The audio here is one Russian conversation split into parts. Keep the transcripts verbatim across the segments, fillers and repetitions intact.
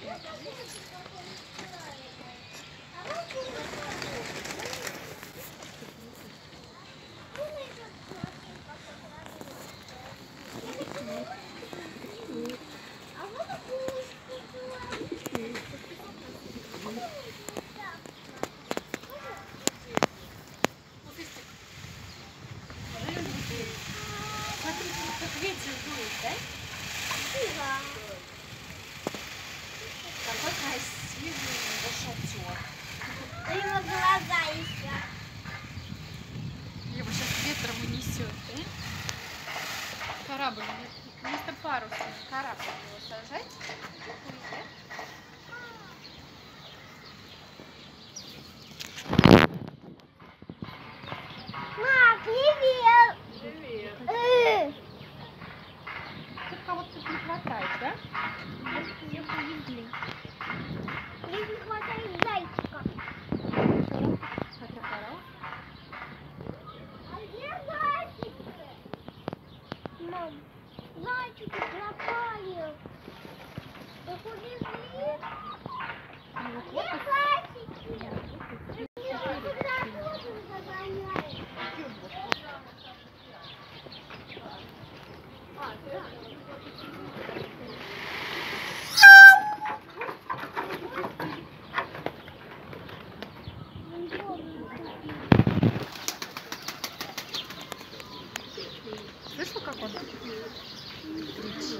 Ветер дует, да? Да. Какой красивый у него шатер. У него глаза еще. Его сейчас ветром унесет, да? Корабль, вместо паруса, корабль его сажать. Уйдет. Мам, привет! Привет. Э. Тут кого-то тут не хватает, да? Ее повезли. Здесь не хватает зайчика. Хотя пора. А где зайчики? Мам, зайчики пропали. Их увезли. Ну, Где вот зайчики? Меня всегда тоже загоняют. Слышал, как он кричит?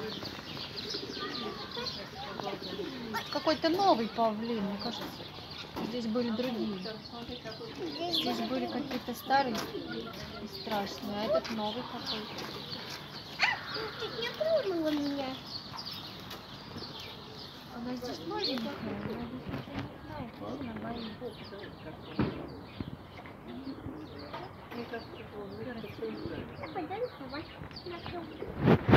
Какой-то новый павлин, мне кажется. Здесь были другие. Здесь были какие-то старые и страшные, а этот новый какой-то. Чуть не тронула меня. Она здесь новенькая, она здесь еще не знает, она боится. Пойдем собачку нашел.